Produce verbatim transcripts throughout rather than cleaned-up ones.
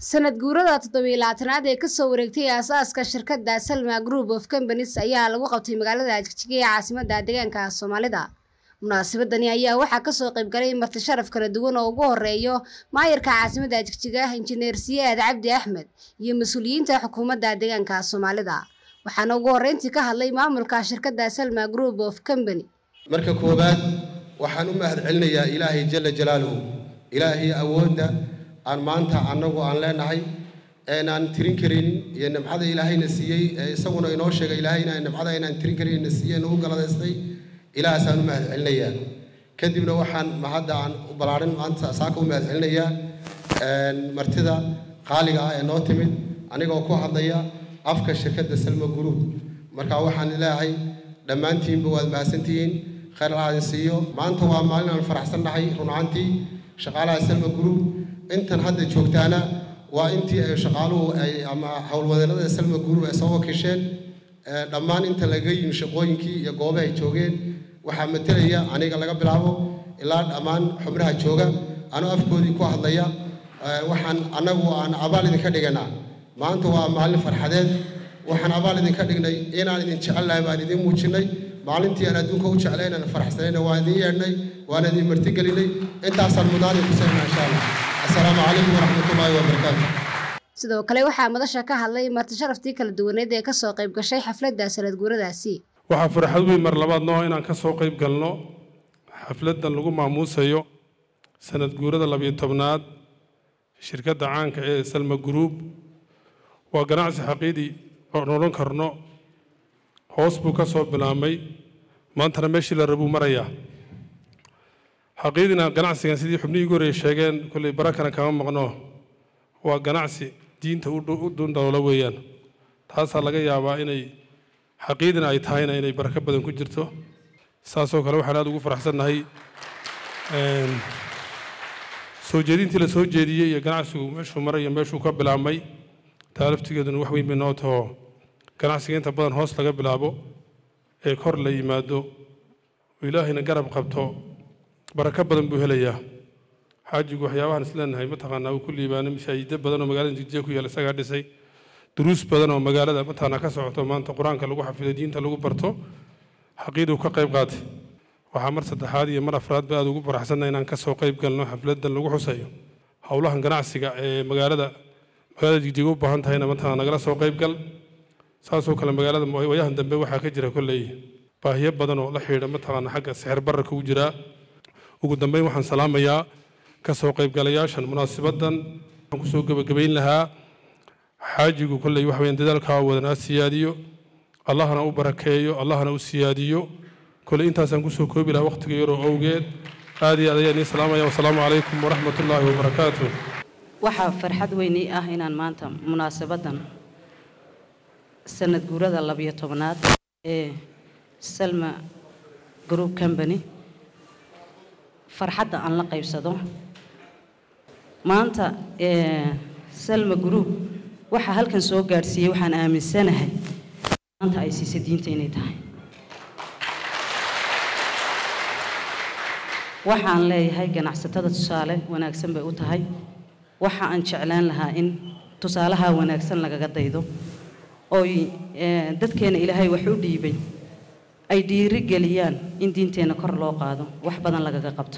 sanad guurada toddoba iyo labaatanaad ee ka soo wareegtay aasaaska shirkadda Salma Group of Companies ayaa lagu qabtay magaalada Jigjiga ee caasimadda deegaanka Soomaalida. Munaasabadani ayaa waxaa ka soo qayb galay marti sharaf kala duwan oo ugu horeeyo maayarka caasimadda Jigjiga Injineer Siyaad Cabdi Axmed iyo mas'uuliyiinta xukuumadda deegaanka Soomaalida. Waxaana ugu horeyntii ka hadlay maamulka shirkadda Salma Group of Company. marka koobaad waxaan u mahad celinayaa Ilaahay jalla jalaaluhu Ilaahay awoodda aan maanta anagu aan leenahay ee aan tirin karin iyo nimcada Ilaahayna siiyay isaguna inoo sheegay Ilaahayna nimcada inaan tirin karin siiyay oo galadeystay Ilaahay aan u mahad celinayaa kadibna waxaan mahadda aan u balaarin maanta saaka u mahad celinayaa een martida qaaliga ah ee noo timid aniga oo ku hadlaya afka shirkadda Salma Group marka waxaan ilaahay dhamaantiinba waad mahadsantihiin khayr aan siiyo maanta waa maalin aan faraxsanahay runaantii shaqaalaha Salma Group intan hadda joogtaana waa intii ay shaqaaluhu ay ama hawlwadeennada Salma Group ay soo wakiisheen dhammaan inta laga yimid shaqooyinkii iyo goobaha ay joogeen waxa matalaya aniga laga bilaabo ilaa dhammaan xubnaha jooga aan afkoodii ku hadlaya waxaan anagu aan abaal idin ka dhiganaa maanta waa maalin farxadeed waxaan abaal idin ka dhignay inaan idin jecelahay baan idin muujinay maalintii aan adduunka u jeclayn aan faraxsanayna waa idin yeernay waan idin marti gelinay intaasaan mudaan ku sameeyay insha Allah السلام عليكم ورحمة الله وبركاته. sidoo kale waxaa madasha ka hadlay marti sharaftii kala duwaneed ee ka soo qayb gashay xafladda sanad guuradaasi. waxaa farxad weyn mar labaad noo inaan ka soo qayb galno xafladdan lagu maamuusayo sanad guurada laba iyo tobnaad shirkadda caanka ee Salma Group waa ganacsi xaqiiqi oo noolon karno hoos buu ka soo bilaabmay maantana meeshii la rabo maraya حقيقة ganacsigan sidii xubnihii ugu horeeyay sheegeen kulay barakana kama maqno waa ganacsi diinta u dun dawla weeyaan taas laga yaabaa inay xaqiiqdina ay tahay inay baraka badan ku jirto saasoo kale waxaan aad ugu faraxsanahay een soo jeedintii la soo jeediyay iyo ganacsigu meeshuu maray meeshuu ka bilaabmay taariikhtigeeduna wax weyn bay tahay ganacsiga inta badan hoos laga bilaabo ee kor la yimaado ilaahayna garab qabto baraka badan buu helayaa xaajigu waxyaabahan isleenahay ma taqaanaa uu ku liibaanay mashaayida badan oo magaalada Jigjiga ku yaal isaga dhisay duruus badan oo magaalada mataana ka socoto maanta quraanka lagu xafido diinta lagu barto xaqiiqdu ka qayb qaatay waxa mar saddexaad iyo mar afraad baad ugu faraxsanahay inaan ka soo qayb galno xafladan lagu xusayo hawlahan ganacsiga ee magaalada magaalada Jigjiga u baahan tahay mataana nagala soo qayb gal saasoo kale magaalada wayahan dambe waxa ka jira kulay baahiyo badan oo la xiriira mataana xagga sixir bararka u jira ugu dambeyn waxaan salaamayaa ka soo qayb galayaashan munaasabadan aan ku soo gabagabeyn lahaa xaajigu kulay wax weyn dadaalka wadana siyaadiyo allahna u barakeeyo allahna u siyaadiyo kulay intaas aan ku soo koobi lahaa waqtiga yar oo awgeed aad iyo aad ayaan salaamaya wassalaamu calaykum waraxmatullaahi wabarakaatuh waxa farxad weyn ah inaan maanta munaasabadan sanad guurada laba iyo tobnaad ee Salma Group Company farxadda aan la qaybsado maanta ee Salma Group waxa halkan soo gaarsiiyay waxaan aaminsanahay maanta ay siisay diinta inay tahay waxaan leeyahay ganacsatada tusaale wanaagsan bay u tahay waxa aan jeclaan lahaa in tusaalaha wanaagsan lagaga daydo oo dadkeena Ilaahay wax u dhiibay ay dhiiri galiyaan in diinteena kor loo qaado wax badan lagaga qabto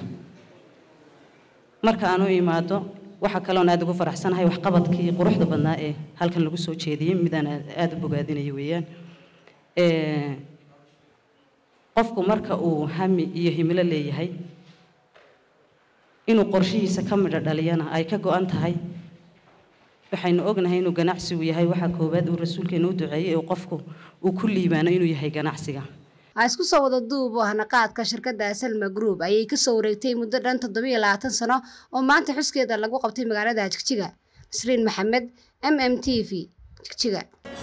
marka aanu imaado waxa kale oo aad ugu faraxsanahay wax qabadkii quruxda badnaa ee halkan lagu soo jeediyay midaan aad u bogaadinayo weeyaan ee qofku marka uu hami iyo himilo leeyahay inuu qorshihiisa ka midho dhaliyana ay ka go'an tahay waxaynu ognahay inuu ganacsigu yahay waxa koobaad uu rasuulkeenu u duceeyay oo qofku uu ku liibaano inuu yahay ganacsiga isku soo wada duub oo hanaqaadka shirkadda Salma Group ayay ka soo wareegtay muddo dhan toddoba iyo labaatan sano oo maanta xuskeeda lagu qabtay magaalada Jigjiga Nasriin Maxamed M M T V Jigjiga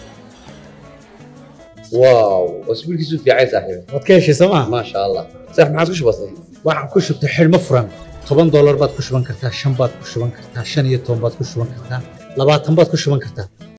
واو اسبوع كيسو في عايز صاحبي wadkeeshi sama ما شاء الله صح ما عاد كش بسيط waxaan ku shubtay xilmo furan toban dollar baad ku shuban kartaa shan baad ku shuban kartaa shan iyo toban baad ku shuban kartaa labaatan baad ku shuban kartaa